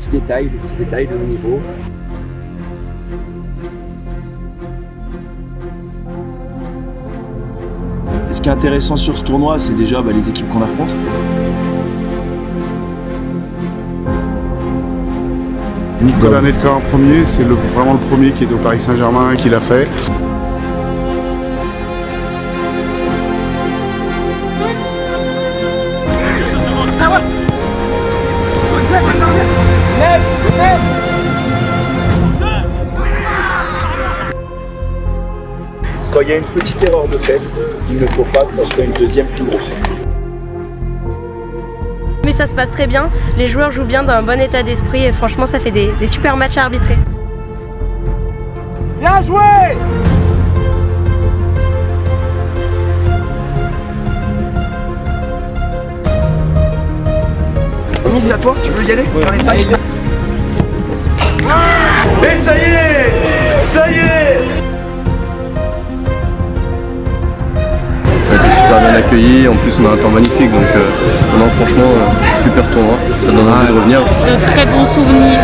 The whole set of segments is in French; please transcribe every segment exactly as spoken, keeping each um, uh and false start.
petits détails, les petits détails de haut niveau. Ce qui est intéressant sur ce tournoi, c'est déjà bah, les équipes qu'on affronte. Nicolas Anelka en premier, c'est le, vraiment le premier qui est au Paris Saint-Germain qui l'a fait. Quand il y a une petite erreur de fait, il ne faut pas que ça soit une deuxième plus grosse. Mais ça se passe très bien, les joueurs jouent bien dans un bon état d'esprit et franchement ça fait des, des super matchs à arbitrer. Bien joué! Omi, c'est à toi, tu veux y aller dans les cinq? Et ça y est! Ça y est! On a été super bien accueillis, en plus on a un temps magnifique, donc euh, non, franchement, euh, super tournoi, ça donne envie de revenir. De très bons souvenirs.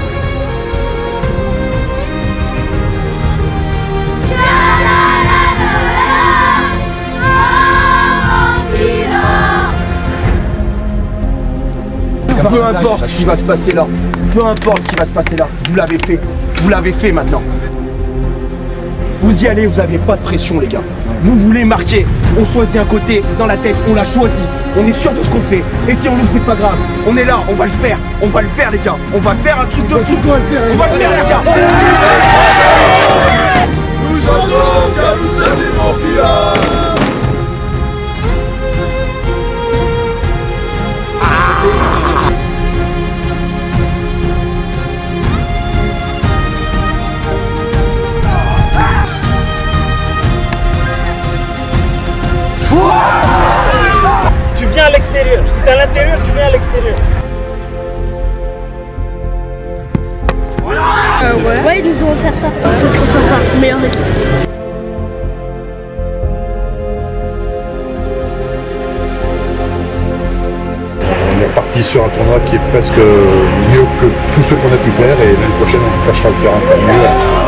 Peu importe ce qui va se passer là, peu importe ce qui va se passer là, vous l'avez fait, vous l'avez fait maintenant. Vous y allez, vous n'avez pas de pression les gars. Vous voulez marquer, on choisit un côté, dans la tête, on l'a choisi. On est sûr de ce qu'on fait. Et si on loupe, c'est pas grave. On est là, on va le faire. On va le faire les gars. On va faire un truc de fou. On va le faire les gars. Nous sommes car nous sommes des vampires. Tu viens à l'extérieur. Si t'es à l'intérieur, tu viens à l'extérieur. Euh, ouais. ouais, ils nous ont offert ça. Ils sont trop sympas. Meilleure équipe. On est parti sur un tournoi qui est presque mieux que tous ceux qu'on a pu faire et l'année prochaine on tâchera de faire un peu mieux.